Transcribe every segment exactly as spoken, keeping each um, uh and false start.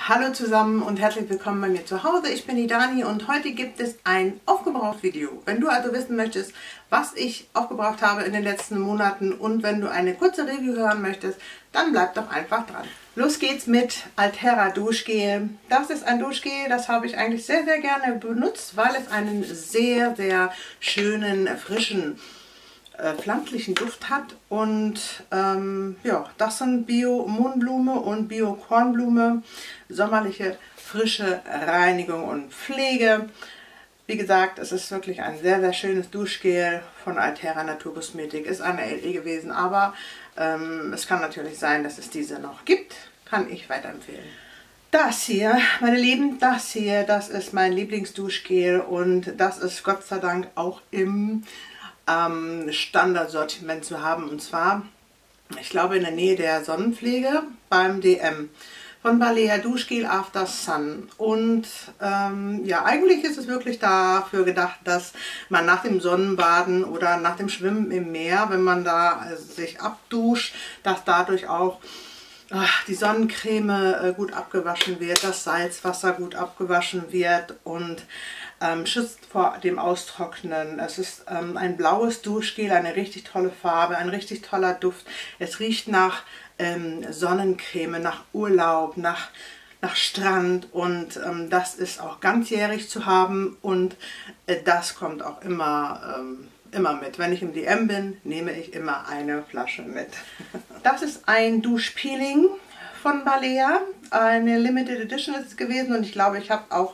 Hallo zusammen und herzlich willkommen bei mir zu Hause. Ich bin die Dani und heute gibt es ein Aufgebraucht-Video. Wenn du also wissen möchtest, was ich aufgebraucht habe in den letzten Monaten und wenn du eine kurze Review hören möchtest, dann bleib doch einfach dran. Los geht's mit Altera Duschgel. Das ist ein Duschgel, das habe ich eigentlich sehr, sehr gerne benutzt, weil es einen sehr, sehr schönen, frischen, Äh, pflanzlichen Duft hat und ähm, ja, das sind Bio-Mohnblume und Bio-Kornblume, sommerliche frische Reinigung und Pflege. Wie gesagt, es ist wirklich ein sehr, sehr schönes Duschgel von Altera Naturkosmetik, ist eine L E gewesen, aber ähm, es kann natürlich sein, dass es diese noch gibt, kann ich weiterempfehlen. Das hier, meine Lieben, das hier, das ist mein Lieblingsduschgel und das ist Gott sei Dank auch im Ähm, Standardsortiment zu haben, und zwar, ich glaube, in der Nähe der Sonnenpflege beim D M von Balea Duschgel After Sun. Und ähm, ja, eigentlich ist es wirklich dafür gedacht, dass man nach dem Sonnenbaden oder nach dem Schwimmen im Meer, wenn man da äh, sich abduscht, dass dadurch auch ach, die Sonnencreme äh, gut abgewaschen wird, das Salzwasser gut abgewaschen wird und ähm, schützt vor dem Austrocknen. Es ist ähm, ein blaues Duschgel, eine richtig tolle Farbe, ein richtig toller Duft. Es riecht nach ähm, Sonnencreme, nach Urlaub, nach, nach Strand und ähm, das ist auch ganzjährig zu haben und äh, das kommt auch immer ähm, immer mit. Wenn ich im D M bin, nehme ich immer eine Flasche mit. Das ist ein Duschpeeling von Balea. Eine Limited Edition ist es gewesen und ich glaube, ich habe auch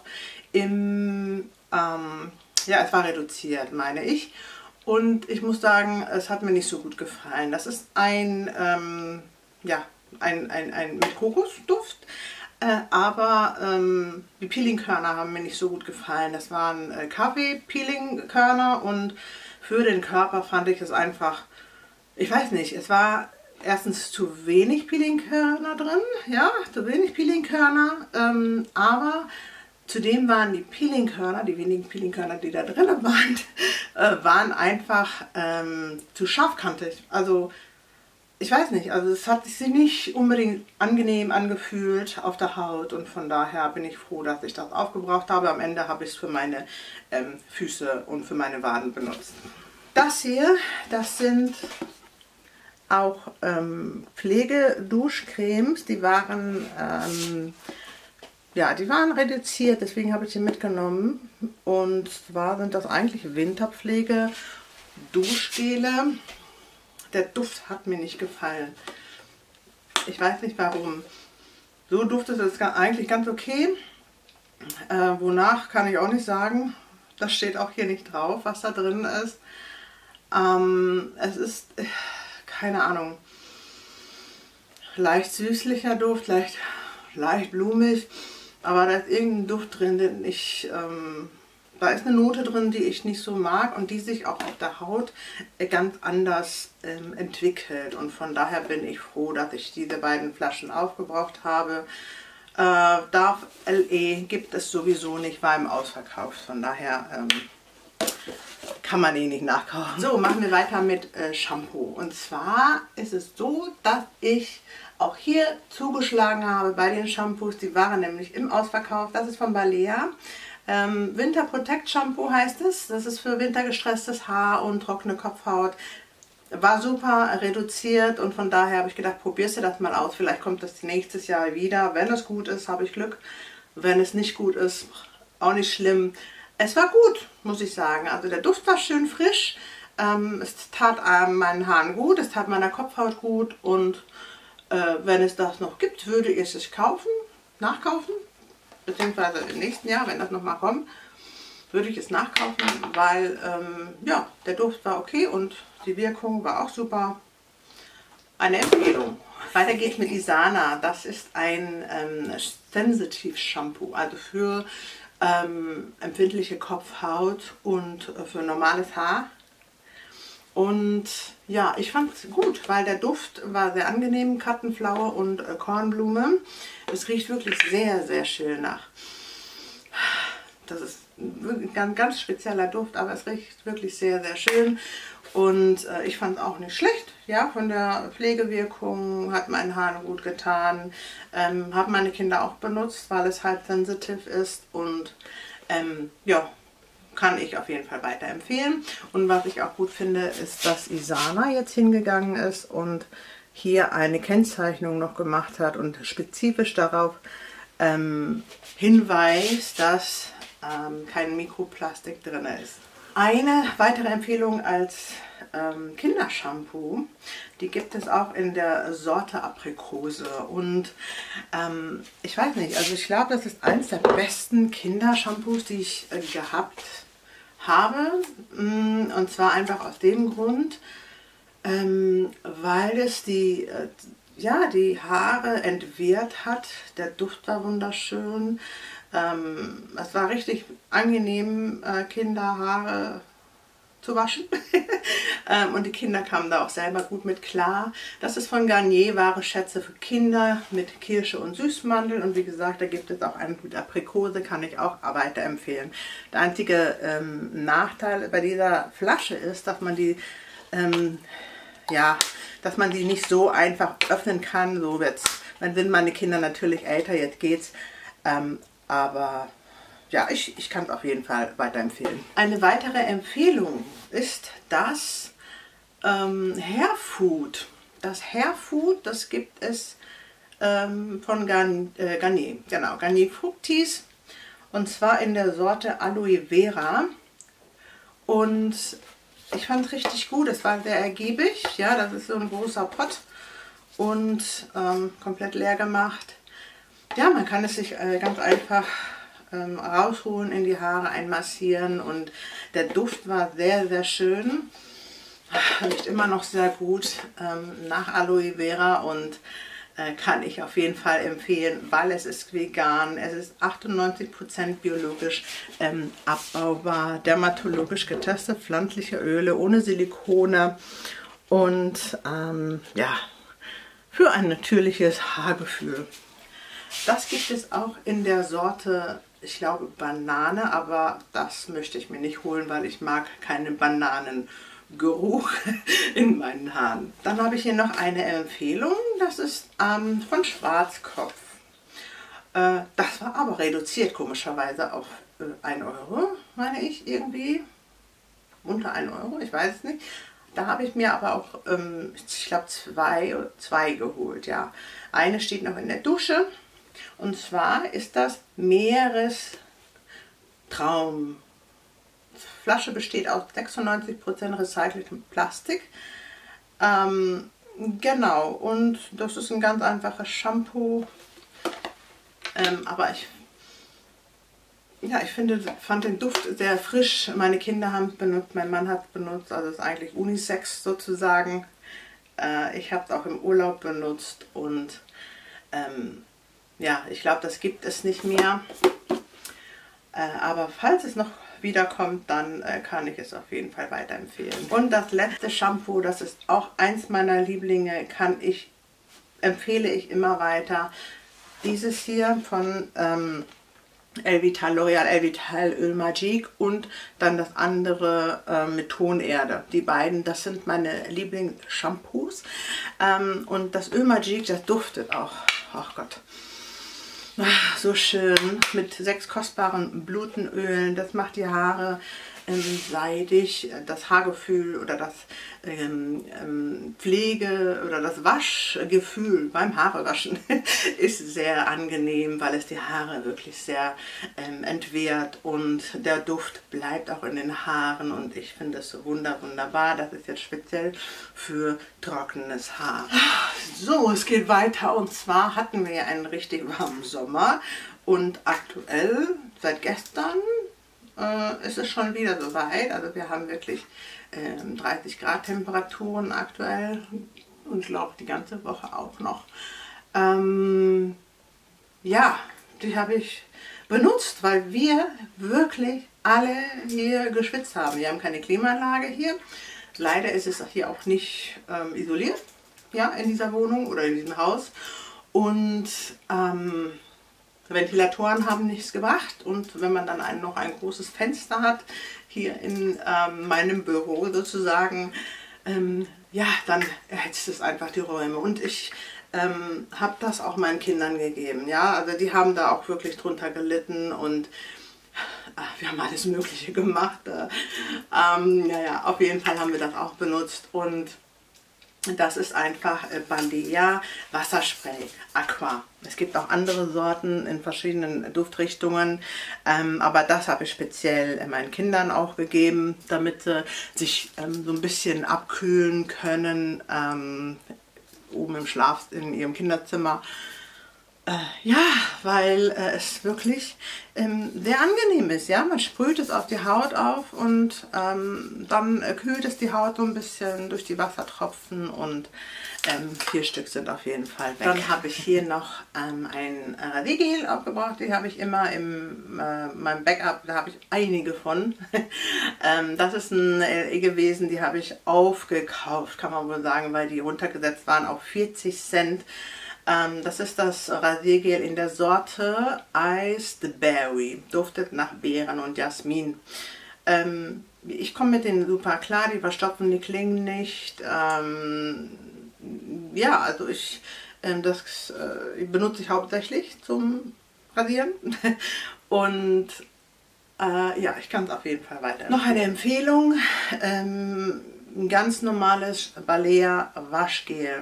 im, ähm, ja, es war reduziert, meine ich. Und ich muss sagen, es hat mir nicht so gut gefallen. Das ist ein, ähm, ja, ein, ein, ein mit Kokosduft. Äh, aber ähm, die Peelingkörner haben mir nicht so gut gefallen. Das waren äh, Kaffee-Peelingkörner und für den Körper fand ich es einfach, ich weiß nicht, es war erstens zu wenig Peelingkörner drin, ja, zu wenig Peelingkörner, ähm, aber zudem waren die Peelingkörner, die wenigen Peelingkörner, die da drin waren, äh, waren einfach ähm, zu scharfkantig. Also ich weiß nicht, also es hat sich nicht unbedingt angenehm angefühlt auf der Haut und von daher bin ich froh, dass ich das aufgebraucht habe. Am Ende habe ich es für meine ähm, Füße und für meine Waden benutzt. Das hier, das sind auch ähm, Pflegeduschcremes, die waren, ähm, ja, die waren reduziert, deswegen habe ich sie mitgenommen und zwar sind das eigentlich Winterpflege Duschgele. Der Duft hat mir nicht gefallen. Ich weiß nicht warum. So duftet es eigentlich ganz okay. Äh, wonach kann ich auch nicht sagen. Das steht auch hier nicht drauf, was da drin ist. Ähm, es ist, äh, keine Ahnung, leicht süßlicher Duft, leicht, leicht blumig. Aber da ist irgendein Duft drin, den ich... Ähm, Da ist eine Note drin, die ich nicht so mag und die sich auch auf der Haut ganz anders ähm, entwickelt. Und von daher bin ich froh, dass ich diese beiden Flaschen aufgebraucht habe. Äh, Darf L E gibt es sowieso nicht, war im Ausverkauf. Von daher ähm, kann man eh nicht nachkaufen. So, machen wir weiter mit äh, Shampoo. Und zwar ist es so, dass ich auch hier zugeschlagen habe bei den Shampoos. Die waren nämlich im Ausverkauf. Das ist von Balea. Ähm, Winter Protect Shampoo heißt es. Das ist für wintergestresstes Haar und trockene Kopfhaut. War super reduziert und von daher habe ich gedacht, probierst du das mal aus. Vielleicht kommt das nächstes Jahr wieder. Wenn es gut ist, habe ich Glück. Wenn es nicht gut ist, auch nicht schlimm. Es war gut, muss ich sagen. Also der Duft war schön frisch. Ähm, es tat äh, meinen Haaren gut, es tat meiner Kopfhaut gut und äh, wenn es das noch gibt, würde ich es kaufen, nachkaufen. Beziehungsweise im nächsten Jahr, wenn das nochmal kommt, würde ich es nachkaufen, weil ähm, ja, der Duft war okay und die Wirkung war auch super. Eine Empfehlung. Weiter geht's mit Isana. Das ist ein ähm, Sensitive Shampoo, also für ähm, empfindliche Kopfhaut und äh, für normales Haar. Und ja, ich fand es gut, weil der Duft war sehr angenehm, Kattenflaue und äh, Kornblume. Es riecht wirklich sehr, sehr schön nach. Das ist ein ganz, ganz spezieller Duft, aber es riecht wirklich sehr, sehr schön. Und äh, ich fand es auch nicht schlecht, ja, von der Pflegewirkung, hat meinen Haaren gut getan, ähm, habe meine Kinder auch benutzt, weil es halt sensitiv ist und ähm, ja, kann ich auf jeden Fall weiterempfehlen. Und was ich auch gut finde, ist, dass Isana jetzt hingegangen ist und hier eine Kennzeichnung noch gemacht hat und spezifisch darauf ähm, hinweist, dass ähm, kein Mikroplastik drin ist. Eine weitere Empfehlung als ähm, Kindershampoo, die gibt es auch in der Sorte Aprikose und ähm, ich weiß nicht, also ich glaube, das ist eines der besten Kindershampoos, die ich äh, gehabt habe, und zwar einfach aus dem Grund, ähm, weil es die, äh, ja, die Haare entwehrt hat. Der Duft war wunderschön. Ähm, es war richtig angenehm, äh, Kinderhaare zu waschen. ähm, und die Kinder kamen da auch selber gut mit klar. Das ist von Garnier, wahre Schätze für Kinder mit Kirsche und Süßmandel. Und wie gesagt, da gibt es auch einen mit Aprikose, kann ich auch weiterempfehlen. Der einzige ähm, Nachteil bei dieser Flasche ist, dass man die ähm, ja, dass man die nicht so einfach öffnen kann. So wird's. Dann sind meine Kinder natürlich älter, jetzt geht's. Ähm, aber ja, ich, ich kann es auf jeden Fall weiterempfehlen. Eine weitere Empfehlung ist das ähm, Hairfood. Das Hairfood, das gibt es ähm, von Garn, äh, Garnier. Genau, Garnier Fructis. Und zwar in der Sorte Aloe Vera. Und ich fand es richtig gut. Es war sehr ergiebig. Ja, das ist so ein großer Pott und ähm, komplett leer gemacht. Ja, man kann es sich äh, ganz einfach ähm, rausholen, in die Haare einmassieren und der Duft war sehr, sehr schön. Riecht immer noch sehr gut ähm, nach Aloe Vera und äh, kann ich auf jeden Fall empfehlen, weil es ist vegan, es ist achtundneunzig Prozent biologisch ähm, abbaubar, dermatologisch getestet, pflanzliche Öle ohne Silikone und ähm, ja, für ein natürliches Haargefühl. Das gibt es auch in der Sorte, ich glaube, Banane, aber das möchte ich mir nicht holen, weil ich mag keine Bananengeruch in meinen Haaren. Dann habe ich hier noch eine Empfehlung, das ist ähm, von Schwarzkopf. Äh, das war aber reduziert, komischerweise auf äh, ein Euro, meine ich, irgendwie. Unter ein Euro, ich weiß es nicht. Da habe ich mir aber auch, ähm, ich glaube, zwei, zwei geholt, ja. Eine steht noch in der Dusche. Und zwar ist das Meerestraum. Die Flasche besteht aus sechsundneunzig Prozent recyceltem Plastik. Ähm, genau, und das ist ein ganz einfaches Shampoo. Ähm, aber ich, ja, ich finde, fand den Duft sehr frisch. Meine Kinder haben es benutzt, mein Mann hat es benutzt. Also es ist eigentlich Unisex sozusagen. Äh, ich habe es auch im Urlaub benutzt und ähm, ja, ich glaube, das gibt es nicht mehr. Äh, aber falls es noch wiederkommt, dann äh, kann ich es auf jeden Fall weiterempfehlen. Und das letzte Shampoo, das ist auch eins meiner Lieblinge, kann ich, empfehle ich immer weiter. Dieses hier von ähm, Elvital, L'Oreal Elvital Öl Magique und dann das andere äh, mit Tonerde. Die beiden, das sind meine Lieblingsshampoos. Ähm, und das Öl Magique, das duftet auch. Ach Gott. Ach, so schön mit sechs kostbaren Blütenölen. Das macht die Haare ähm, seidig. Das Haargefühl oder das ähm, ähm, Pflege oder das Waschgefühl beim Haarewaschen ist sehr angenehm, weil es die Haare wirklich sehr ähm, entwehrt und der Duft bleibt auch in den Haaren und ich finde es so wunder, wunderbar. Das ist jetzt speziell für trockenes Haar. So, es geht weiter und zwar hatten wir ja einen richtig warmen Sommer und aktuell, seit gestern, äh, ist es schon wieder so weit. Also wir haben wirklich äh, dreißig Grad Temperaturen aktuell und ich glaube die ganze Woche auch noch. Ähm, ja, die habe ich benutzt, weil wir wirklich alle hier geschwitzt haben. Wir haben keine Klimaanlage hier. Leider ist es hier auch nicht ähm, isoliert, ja, in dieser Wohnung oder in diesem Haus. Und ähm, Ventilatoren haben nichts gebracht, und wenn man dann ein, noch ein großes Fenster hat, hier in ähm, meinem Büro sozusagen, ähm, ja, dann erhitzt es einfach die Räume. Und ich ähm, habe das auch meinen Kindern gegeben, ja, also die haben da auch wirklich drunter gelitten, und ach, wir haben alles Mögliche gemacht. Äh, ähm, ja, ja, auf jeden Fall haben wir das auch benutzt, und das ist einfach äh, Balea Wasserspray Aqua. Es gibt auch andere Sorten in verschiedenen Duftrichtungen, ähm, aber das habe ich speziell äh, meinen Kindern auch gegeben, damit sie sich ähm, so ein bisschen abkühlen können, ähm, oben im Schlaf in ihrem Kinderzimmer. Äh, ja, weil äh, es wirklich ähm, sehr angenehm ist. Ja? Man sprüht es auf die Haut auf, und ähm, dann äh, kühlt es die Haut so ein bisschen durch die Wassertropfen, und ähm, vier Stück sind auf jeden Fall weg. Dann habe ich hier noch ähm, ein Rasiergel aufgebraucht. Die habe ich immer in äh, meinem Backup, da habe ich einige von. ähm, das ist ein L E gewesen, die habe ich aufgekauft, kann man wohl sagen, weil die runtergesetzt waren auf vierzig Cent. Das ist das Rasiergel in der Sorte Iced Berry. Duftet nach Beeren und Jasmin. Ähm, ich komme mit denen super klar, die verstopfen die Klingen nicht. Ähm, ja, also ich, ähm, das äh, benutze ich hauptsächlich zum Rasieren. Und äh, ja, ich kann es auf jeden Fall weiter. Noch eine Empfehlung, ähm, ein ganz normales Balea Waschgel.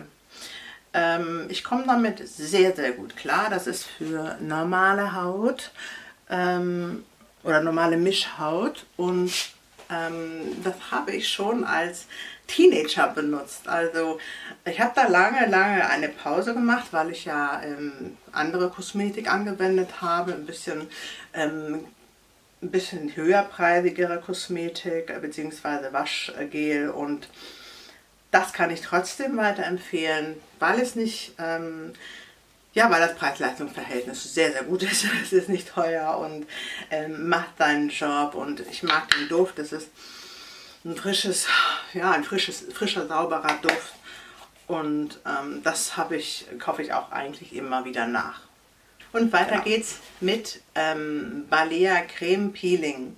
Ich komme damit sehr, sehr gut klar. Das ist für normale Haut ähm, oder normale Mischhaut, und ähm, das habe ich schon als Teenager benutzt. Also ich habe da lange, lange eine Pause gemacht, weil ich ja ähm, andere Kosmetik angewendet habe, ein bisschen, ähm, ein bisschen höherpreisigere Kosmetik bzw. Waschgel, und das kann ich trotzdem weiterempfehlen, weil es nicht, ähm, ja, weil das Preis-Leistungs-Verhältnis sehr, sehr gut ist. Es ist nicht teuer und ähm, macht seinen Job, und ich mag den Duft. Es ist ein frisches, ja, ein frisches, frischer, sauberer Duft, und ähm, das habe ich, kaufe ich auch eigentlich immer wieder nach. Und weiter genau. geht's mit ähm, Balea Creme Peeling.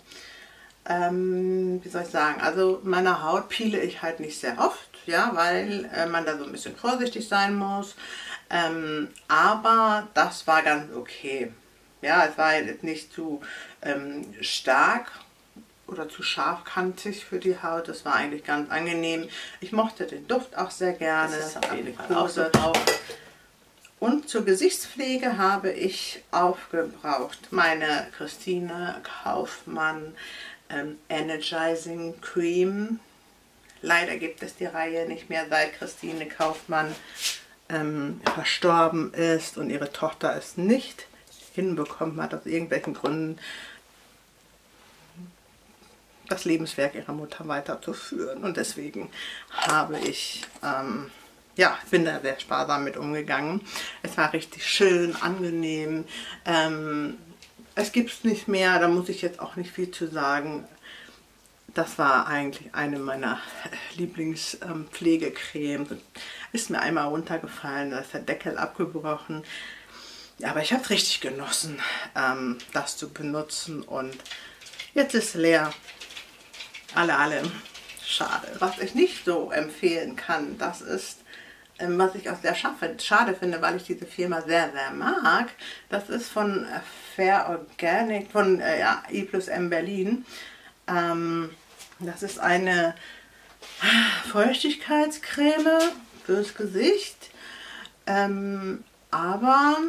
Ähm, wie soll ich sagen, also meine Haut peele ich halt nicht sehr oft, ja, weil äh, man da so ein bisschen vorsichtig sein muss, ähm, aber das war ganz okay. Ja, es war jetzt nicht zu ähm, stark oder zu scharfkantig für die Haut, das war eigentlich ganz angenehm. Ich mochte den Duft auch sehr gerne, das ist auf jeden Fall auch so drauf. Und zur Gesichtspflege habe ich aufgebraucht meine Christine Kaufmann ähm, Energizing Cream. Leider gibt es die Reihe nicht mehr, seit Christine Kaufmann ähm, verstorben ist und ihre Tochter es nicht hinbekommen hat, aus irgendwelchen Gründen das Lebenswerk ihrer Mutter weiterzuführen. Und deswegen habe ich, ähm, ja, bin da sehr sparsam mit umgegangen. Es war richtig schön, angenehm. Ähm, es gibt es nicht mehr, da muss ich jetzt auch nicht viel zu sagen. Das war eigentlich eine meiner Lieblingspflegecremes. Ähm, ist mir einmal runtergefallen, da ist der Deckel abgebrochen. Ja, aber ich habe es richtig genossen, ähm, das zu benutzen, und jetzt ist es leer. Alle, alle. Schade. Was ich nicht so empfehlen kann, das ist, ähm, was ich auch sehr schade finde, weil ich diese Firma sehr, sehr mag. Das ist von äh, Fair Organic, von äh, ja, I plus M Berlin. Ähm, das ist eine Feuchtigkeitscreme fürs Gesicht, ähm, aber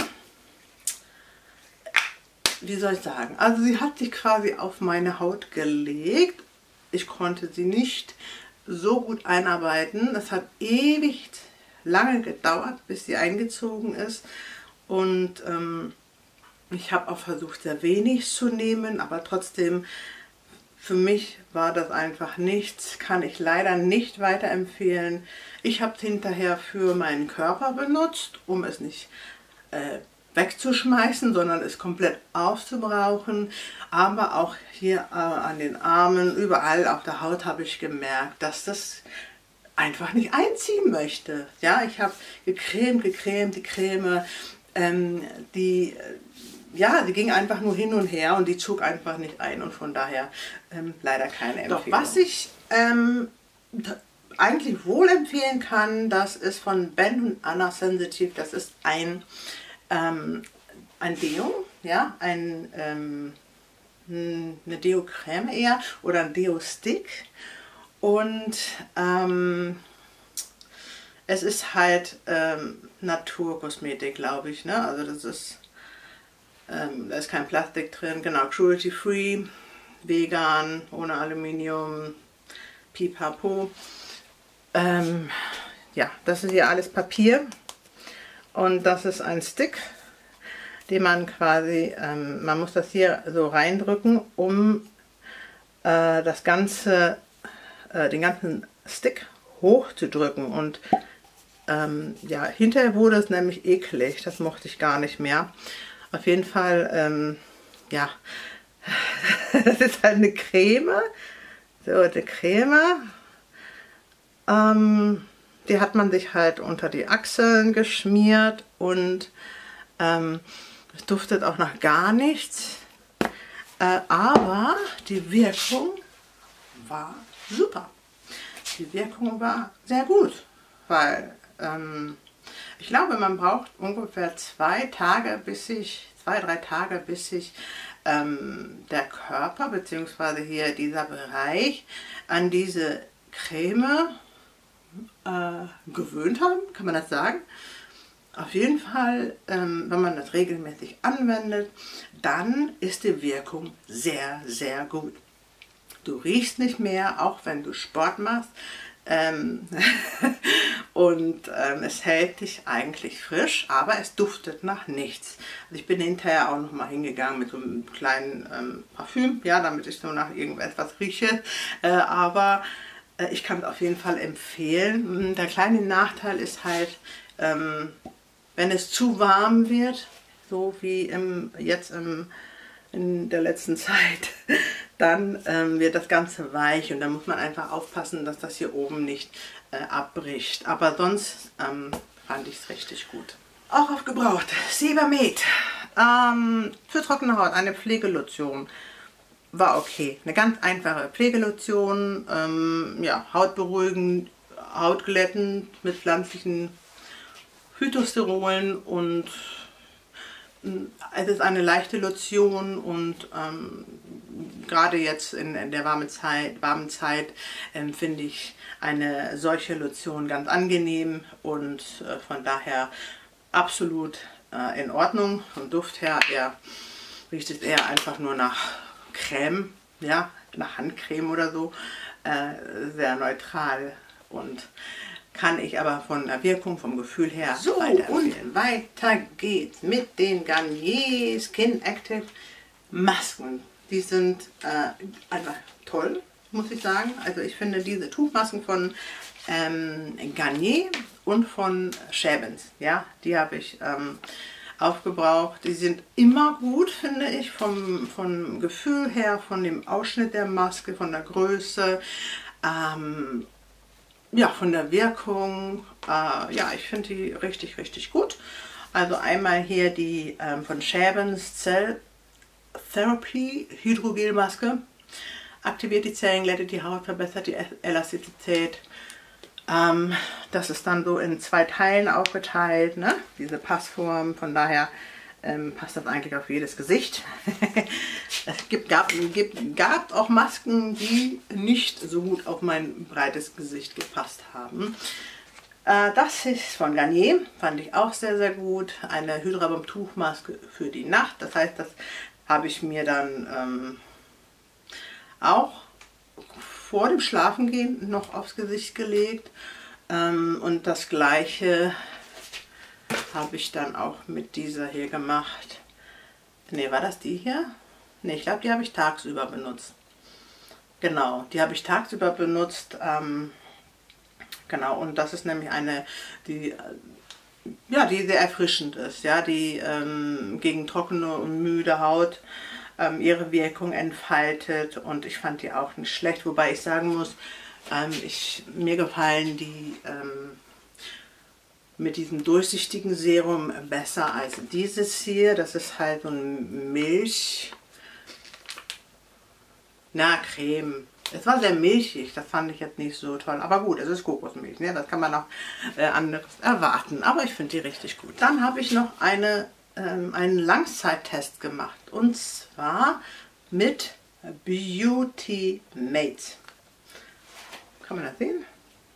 wie soll ich sagen, also sie hat sich quasi auf meine Haut gelegt. Ich konnte sie nicht so gut einarbeiten. Das hat ewig lange gedauert, bis sie eingezogen ist, und ähm, ich habe auch versucht, sehr wenig zu nehmen, aber trotzdem, für mich war das einfach nichts, kann ich leider nicht weiterempfehlen. Ich habe es hinterher für meinen Körper benutzt, um es nicht äh, wegzuschmeißen, sondern es komplett aufzubrauchen. Aber auch hier äh, an den Armen, überall auf der Haut habe ich gemerkt, dass das einfach nicht einziehen möchte. Ja, ich habe gecremt, gecremt, die Creme ähm, die, ja, die ging einfach nur hin und her und die zog einfach nicht ein und von daher ähm, leider keine Empfehlung. Doch was ich ähm, eigentlich wohl empfehlen kann, das ist von Ben und Anna Sensitive, das ist ein, ähm, ein Deo, ja, ein, ähm, eine Deo-Creme eher oder ein Deo-Stick und ähm, es ist halt ähm, Naturkosmetik, glaube ich, ne? Also das ist, ähm, da ist kein Plastik drin, genau, cruelty-free, vegan, ohne Aluminium, pipapo. Ähm, ja, das ist hier alles Papier und das ist ein Stick, den man quasi, ähm, man muss das hier so reindrücken, um äh, das ganze, äh, den ganzen Stick hochzudrücken und ähm, ja, hinterher wurde es nämlich eklig, das mochte ich gar nicht mehr. Auf jeden Fall, ähm, ja, das ist halt eine Creme, so eine Creme, ähm, die hat man sich halt unter die Achseln geschmiert und ähm, es duftet auch nach gar nichts, äh, aber die Wirkung war super. Die Wirkung war sehr gut, weil ähm, ich glaube, man braucht ungefähr zwei Tage, bis sich, zwei, drei Tage, bis sich ähm, der Körper bzw. hier dieser Bereich an diese Creme äh, gewöhnt haben, kann man das sagen? Auf jeden Fall, ähm, wenn man das regelmäßig anwendet, dann ist die Wirkung sehr, sehr gut. Du riechst nicht mehr, auch wenn du Sport machst. Ähm und ähm, es hält dich eigentlich frisch, aber es duftet nach nichts. Also ich bin hinterher auch noch mal hingegangen mit so einem kleinen ähm, Parfüm, ja, damit ich so nach irgendetwas rieche. Äh, aber äh, ich kann es auf jeden Fall empfehlen. Der kleine Nachteil ist halt, ähm, wenn es zu warm wird, so wie im, jetzt im, in der letzten Zeit, dann ähm, wird das Ganze weich und da muss man einfach aufpassen, dass das hier oben nicht äh, abbricht. Aber sonst ähm, fand ich es richtig gut. Auch aufgebraucht, Sebamed. Ähm, für trockene Haut eine Pflegelotion. War okay. Eine ganz einfache Pflegelotion, ähm, ja, hautberuhigend, hautglättend mit pflanzlichen Phytosterolen und es ist eine leichte Lotion und ähm, gerade jetzt in, in der warmen Zeit, warmen Zeit ähm, finde ich eine solche Lotion ganz angenehm und äh, von daher absolut äh, in Ordnung. Vom Duft her eher, riecht es eher einfach nur nach Creme, ja, nach Handcreme oder so, äh, sehr neutral und kann ich aber von der Wirkung, vom Gefühl her so weiterempfehlen. Und weiter geht's mit den Garnier Skin Active Masken. Die sind äh, einfach toll, muss ich sagen. Also ich finde diese Tuchmasken von ähm, Garnier und von Schäbens, ja, die habe ich ähm, aufgebraucht. Die sind immer gut, finde ich, vom, vom Gefühl her, von dem Ausschnitt der Maske, von der Größe. Ähm, Ja, von der Wirkung, äh, ja, ich finde die richtig, richtig gut. Also einmal hier die ähm, von Schäbens Cell Therapy Hydrogelmaske. Aktiviert die Zellen, glättet die Haut, verbessert die Elastizität. Ähm, das ist dann so in zwei Teilen aufgeteilt, ne? Diese Passform, von daher ähm, passt das eigentlich auf jedes Gesicht. Es gibt, gab, gibt, gab auch Masken, die nicht so gut auf mein breites Gesicht gepasst haben. Äh, das ist von Garnier, fand ich auch sehr, sehr gut. Eine Hydra-Bomb Tuchmaske für die Nacht. Das heißt, das habe ich mir dann ähm, auch vor dem Schlafengehen noch aufs Gesicht gelegt. Ähm, und das gleiche habe ich dann auch mit dieser hier gemacht. Ne, war das die hier? Ne, ich glaube, die habe ich tagsüber benutzt. Genau, die habe ich tagsüber benutzt. Ähm, genau, und das ist nämlich eine, die, ja, die sehr erfrischend ist, ja, die ähm, gegen trockene und müde Haut ähm, ihre Wirkung entfaltet. Und ich fand die auch nicht schlecht, wobei ich sagen muss, ähm, ich, mir gefallen die ähm, mit diesem durchsichtigen Serum besser als dieses hier. Das ist halt so ein Milch, na Creme. Es war sehr milchig, das fand ich jetzt nicht so toll. Aber gut, es ist Kokosmilch, ne? Das kann man auch äh, anderes erwarten. Aber ich finde die richtig gut. Dann habe ich noch eine, ähm, einen Langzeittest gemacht. Und zwar mit Beauty Mate. Kann man das sehen?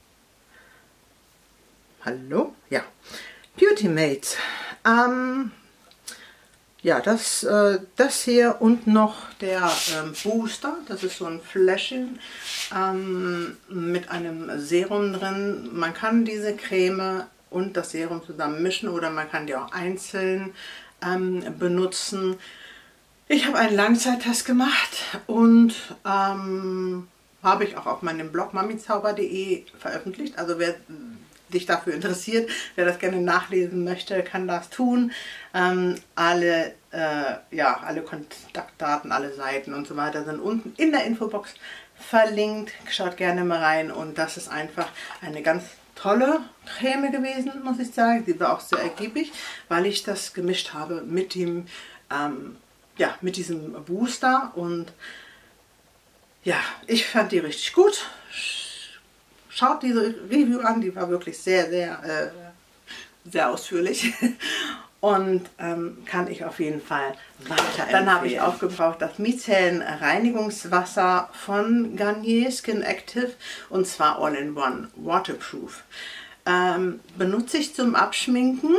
Hallo? Ja. Beauty Mate. Ähm, ja, das, äh, das hier und noch der ähm, Booster. Das ist so ein Fläschchen ähm, mit einem Serum drin. Man kann diese Creme und das Serum zusammen mischen oder man kann die auch einzeln ähm, benutzen. Ich habe einen Langzeittest gemacht und ähm, habe ich auch auf meinem Blog mamizauber punkt de veröffentlicht. Also wer sich dafür interessiert, wer das gerne nachlesen möchte, kann das tun. Ähm, alle, äh, ja, alle Kontaktdaten, alle Seiten und so weiter sind unten in der Infobox verlinkt. Schaut gerne mal rein und das ist einfach eine ganz tolle Creme gewesen, muss ich sagen. Sie war auch sehr ergiebig, weil ich das gemischt habe mit dem, ähm, ja, mit diesem Booster und ja, ich fand die richtig gut. Schaut diese Review an, die war wirklich sehr, sehr, äh, sehr ausführlich und ähm, kann ich auf jeden Fall weiterempfehlen. Dann habe ich aufgebraucht das Micellen-Reinigungswasser von Garnier Skin Active und zwar All-in-One Waterproof. Ähm, benutze ich zum Abschminken,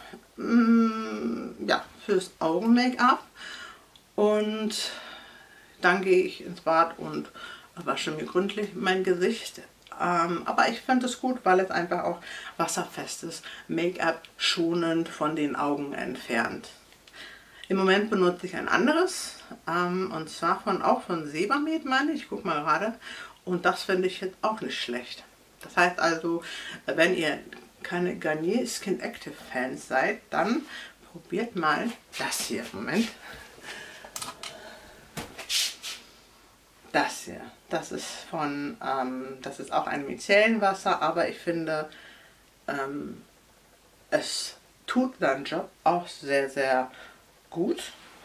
mm, ja, fürs Augen-Make-up und dann gehe ich ins Bad und wasche mir gründlich mein Gesicht. Ähm, aber ich finde es gut, weil es einfach auch wasserfestes Make-up schonend von den Augen entfernt. Im Moment benutze ich ein anderes, ähm, und zwar von, auch von Sebamed, meine ich. Ich gucke mal gerade. Und das finde ich jetzt auch nicht schlecht. Das heißt also, wenn ihr keine Garnier Skin Active Fans seid, dann probiert mal das hier. Moment. Das hier, das ist von, ähm, das ist auch ein Micellenwasser, aber ich finde, ähm, es tut seinen Job auch sehr, sehr gut.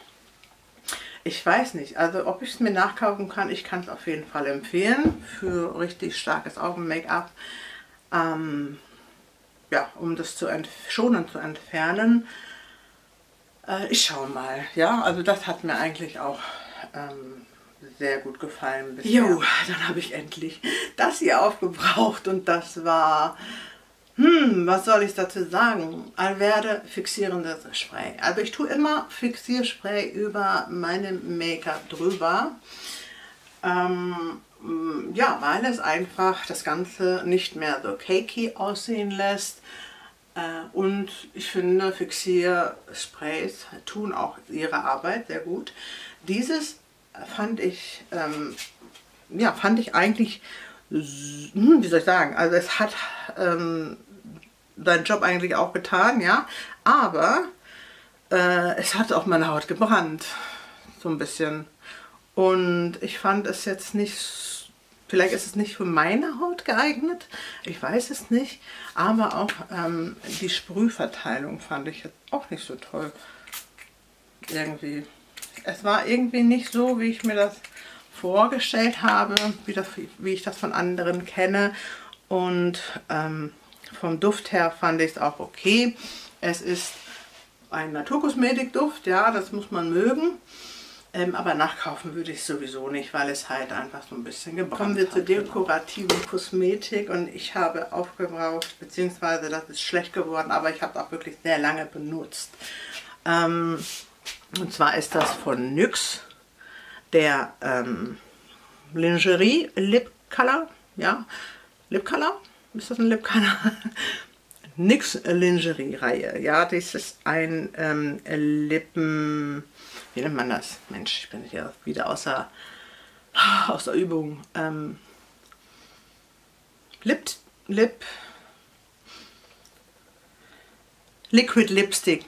Ich weiß nicht, also ob ich es mir nachkaufen kann, ich kann es auf jeden Fall empfehlen für richtig starkes Augen-Make-up. Ähm, ja, um das zu schonen zu entfernen. Äh, ich schaue mal, ja, also das hat mir eigentlich auch ähm, sehr gut gefallen bisher. Jo, dann habe ich endlich das hier aufgebraucht und das war, hm, was soll ich dazu sagen? Alverde fixierendes Spray. Also ich tue immer Fixierspray über meinem Make-up drüber. Ähm, ja, weil es einfach das Ganze nicht mehr so cakey aussehen lässt. Äh, und ich finde, Fixiersprays tun auch ihre Arbeit sehr gut. Dieses fand ich, ähm, ja, fand ich eigentlich, hm, wie soll ich sagen, also es hat ähm, seinen Job eigentlich auch getan, ja, aber äh, es hat auch meine Haut gebrannt, so ein bisschen. Und ich fand es jetzt nicht, vielleicht ist es nicht für meine Haut geeignet, ich weiß es nicht, aber auch ähm, die Sprühverteilung fand ich jetzt auch nicht so toll, irgendwie. Es war irgendwie nicht so, wie ich mir das vorgestellt habe, wie, das, wie ich das von anderen kenne. Und ähm, vom Duft her fand ich es auch okay. Es ist ein Naturkosmetikduft, ja, das muss man mögen. Ähm, aber nachkaufen würde ich sowieso nicht, weil es halt einfach so ein bisschen gebrannt hat. Kommen wir zur dekorativen Kosmetik und ich habe aufgebraucht, beziehungsweise das ist schlecht geworden, aber ich habe es auch wirklich sehr lange benutzt. Ähm, Und zwar ist das von N Y X, der ähm, Lingerie Lip Color, ja, Lip Color, ist das ein Lip Color? N Y X Lingerie Reihe, ja, das ist ein ähm, Lippen, wie nennt man das? Mensch, ich bin hier wieder außer, außer Übung. Ähm, Lip, Lip, Liquid Lipstick,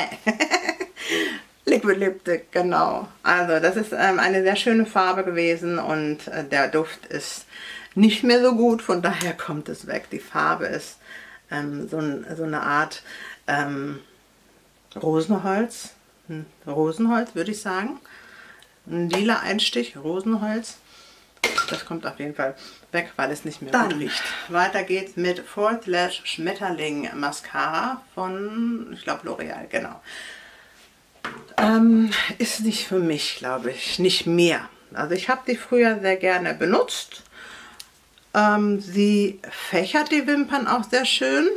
Liquid Lipstick, genau. Also das ist ähm, eine sehr schöne Farbe gewesen und äh, der Duft ist nicht mehr so gut, von daher kommt es weg. Die Farbe ist ähm, so, ein, so eine Art ähm, Rosenholz. Hm, Rosenholz würde ich sagen. Ein lila Einstich, Rosenholz. Das kommt auf jeden Fall weg, weil es nicht mehr Dann gut riecht. Weiter geht's mit Fourth Lash Schmetterling Mascara von, ich glaube, L'Oreal, genau. Ähm, ist nicht für mich, glaube ich, nicht mehr. Also ich habe die früher sehr gerne benutzt. Ähm, sie fächert die Wimpern auch sehr schön.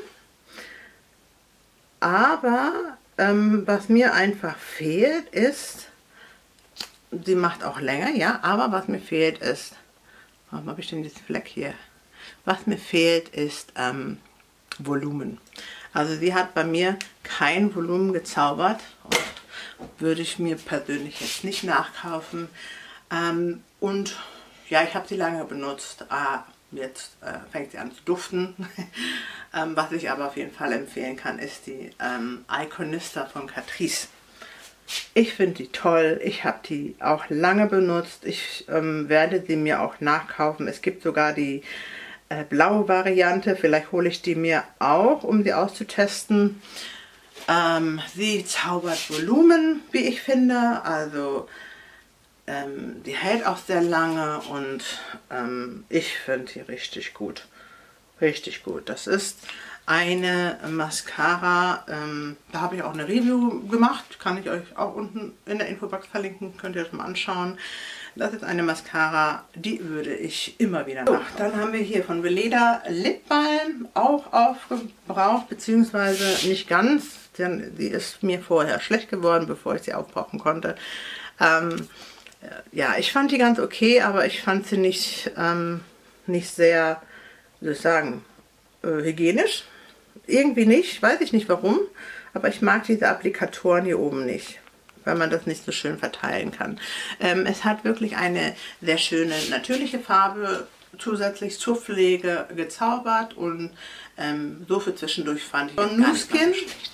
Aber ähm, was mir einfach fehlt ist, sie macht auch länger, ja, aber was mir fehlt ist, warum habe ich denn diesen Fleck hier? Was mir fehlt ist ähm, Volumen. Also sie hat bei mir kein Volumen gezaubert und würde ich mir persönlich jetzt nicht nachkaufen. Ähm, und ja, ich habe sie lange benutzt. Ah, jetzt äh, fängt sie an zu duften. ähm, was ich aber auf jeden Fall empfehlen kann, ist die ähm, Iconista von Catrice. Ich finde die toll. Ich habe die auch lange benutzt. Ich ähm, werde sie mir auch nachkaufen. Es gibt sogar die äh, blaue Variante. Vielleicht hole ich die mir auch, um sie auszutesten. Ähm, sie zaubert Volumen, wie ich finde. Also ähm, die hält auch sehr lange und ähm, ich finde die richtig gut. Richtig gut. Das ist eine Mascara, ähm, da habe ich auch eine Review gemacht, kann ich euch auch unten in der Infobox verlinken, könnt ihr das mal anschauen. Das ist eine Mascara, die würde ich immer wieder machen. So, dann haben wir hier von Weleda Lip Balm, auch aufgebraucht, beziehungsweise nicht ganz, denn sie ist mir vorher schlecht geworden, bevor ich sie aufbrauchen konnte. Ähm, ja, ich fand die ganz okay, aber ich fand sie nicht, ähm, nicht sehr, wie soll ich sagen, äh, hygienisch. Irgendwie nicht, weiß ich nicht warum, aber ich mag diese Applikatoren hier oben nicht, weil man das nicht so schön verteilen kann. Ähm, es hat wirklich eine sehr schöne natürliche Farbe zusätzlich zur Pflege gezaubert und ähm, so für zwischendurch fand ich von Nu Skin.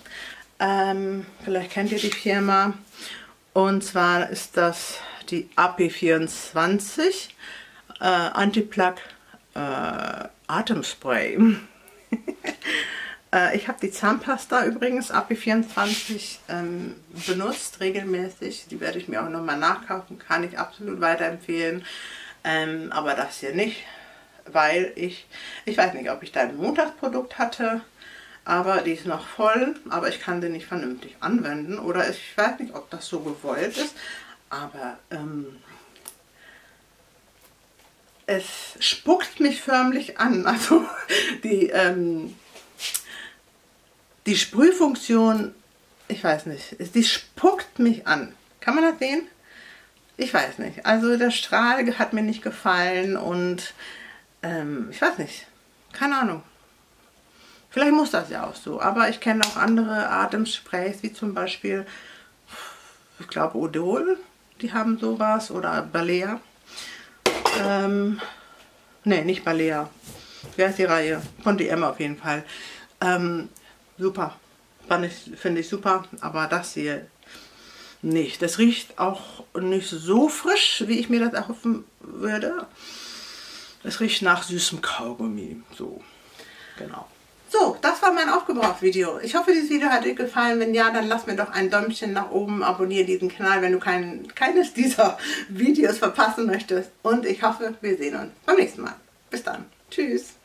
Ähm, vielleicht kennt ihr die Firma, und zwar ist das die A P vierundzwanzig äh, Anti-Plaque äh, Atemspray. Ich habe die Zahnpasta übrigens A P vierundzwanzig ähm, benutzt, regelmäßig. Die werde ich mir auch nochmal nachkaufen, kann ich absolut weiterempfehlen. Ähm, aber das hier nicht, weil ich, ich weiß nicht, ob ich da ein Montagsprodukt hatte, aber die ist noch voll, aber ich kann sie nicht vernünftig anwenden. Oder ich weiß nicht, ob das so gewollt ist, aber ähm, es spuckt mich förmlich an. Also die... Ähm, Die Sprühfunktion, ich weiß nicht, die spuckt mich an. Kann man das sehen? Ich weiß nicht. Also der Strahl hat mir nicht gefallen und ähm, ich weiß nicht. Keine Ahnung. Vielleicht muss das ja auch so. Aber ich kenne auch andere Atemsprays, wie zum Beispiel, ich glaube Odol, die haben sowas, oder Balea. Ähm, ne, nicht Balea. Wie heißt die Reihe? Von D M auf jeden Fall. Ähm, Super, finde ich super, aber das hier nicht. Das riecht auch nicht so frisch, wie ich mir das erhoffen würde. Es riecht nach süßem Kaugummi, so, genau. So, das war mein Aufgebraucht-Video. Ich hoffe, dieses Video hat dir gefallen. Wenn ja, dann lass mir doch ein Däumchen nach oben, abonniere diesen Kanal, wenn du kein, keines dieser Videos verpassen möchtest. Und ich hoffe, wir sehen uns beim nächsten Mal. Bis dann. Tschüss.